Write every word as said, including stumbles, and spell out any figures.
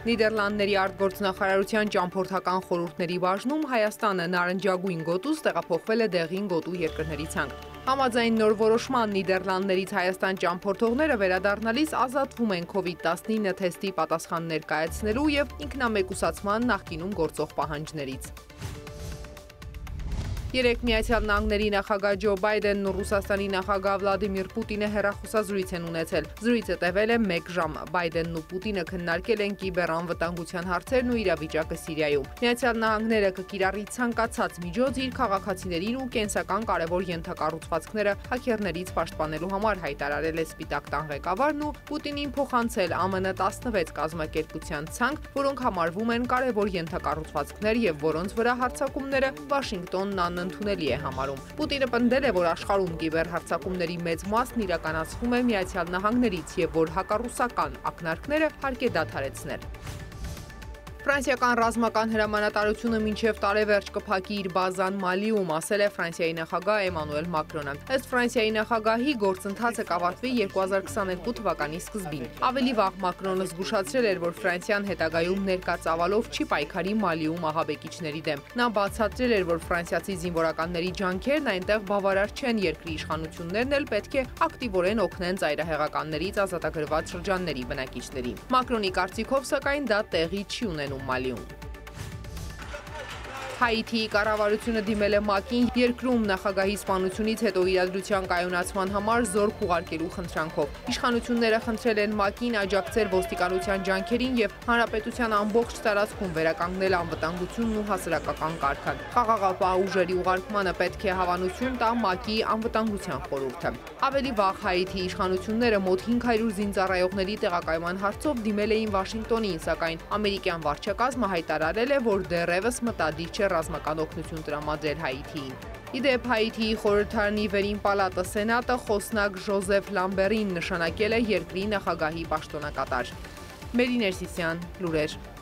Նիդերլանդների արտգործնախարարության ճամփորդական խորհուրդների բաժնում Հայաստանը նարնջագույն գոտուց տեղափոխվել է դեղին գոտու երկրների ցանկ։ Համաձայն նոր որոշման Նիդերլանդներից Հայաստան ճամփորդողները վերադառնալիս ազատվում են քովիդ տասնինը թեստի պատասխան ներկայացնելու և ինքնամեկուսացման նախկինում գործող պահանջներից։ Երեկ Միացյալ Նահանգների նախագահ Ջո Բայդենն ու Ռուսաստանի նախագահ Վլադիմիր Պուտինը հեռախոսազրույց են ունեցել։ Զրույցը տևել է մեկ ժամ։ Բայդենն ու Պուտինը քննարկել են կիբերանվտանգության հարցերն ու իրավիճակը Սիրիայում։ Միացյալ Նահանգները կկիրառի ցանկացած միջոց իր քաղաքացիներին ու կենսական կարևոր ենթակառուցվածքները հաքերներից պաշտպանելու համար, հայտարարել է Սպիտակ տան ղեկավարն ու Պուտինին փոխանցել Α Մ Ն տասնվեց կազմակերպության ցանկ, որոնք համարվում են կարևոր ենթակառուցվածքներ և որոնց վրա հարձակումները Վաշինգտոնն անընդունելի է համարում։ Պուտինը պնդել է, որ աշխարհում կիբերհարձակումների մեծ մասն իրականացվում է Միացյալ Նահանգներից և որ հակառուսական ակնարկները հարկ է դադարեցնել։ Ֆրանսիական ռազմական հրամանատարությունը մինչև տարեվերջ կփակի իր բազան Մալիում, ասել է Ֆրանսիայի նախագահ Էմանուել Մակրոնը։ Ըստ Ֆրանսիայի նախագահի, գործընթացը կավարտվի երկու հազար քսաներկու թվականի սկզբին։ Ավելի վաղ Մակրոնը զգուշացրել էր, որ Ֆրանսիան հետագայում ներկա ծավալով չի պայքարի Մալիում ահաբեկիչների դեմ։ Նա բացատրել էր, որ ֆրանսիացի զինվորականների ջանքերն այնտեղ բավարար չեն, երկրի իշխանություններն էլ պետք է ակտիվորեն օգնեն ծայրահեղականներից ազատագրված շրջանների բնակիչներին։ Մակրոնի կարծիքով, սակայն, դա տեղի չի ունենում Մալիում։ Հայիթիի կառավարությունը դիմել է ՄԱԿ-ին երկրում նախագահի սպանությունից հետո իրադրության կայունացման համար զորք ուղարկելու խնդրանքով։ Իշխանությունները խնդրել են ՄԱԿ-ին աջակցել ոստիկանության ջանքերին և հանրապետության ամբողջ տարածքում վերականգնել անվտանգությունն ու հասարակական կարգը։ Խաղաղապահ ուժերի ուղարկմանը պետք է հավանություն տա ՄԱԿ-ի անվտանգության խորհուրդը։ Ավելի վաղ Հայիթիի իշխանությունները մոտ հինգ հարյուր զինծառայողների տեղակայման հարցով դիմել էին Վաշինգտոնին, սակայն ամերիկյան վարչակազմը հայտարարել է, որ դեռևս մտադիր չէ ռազմական օգնություն տրամադրել Հայիթիին։ Ի դեպ, Հայիթիի խորհրդարանի վերին պալատը Սենատը խոսնակ Ժոզեֆ Լամբերին նշանակել է երկրի նախագահի պաշտոնակատար։ Մերի Ներսիսյան, Լուրեր։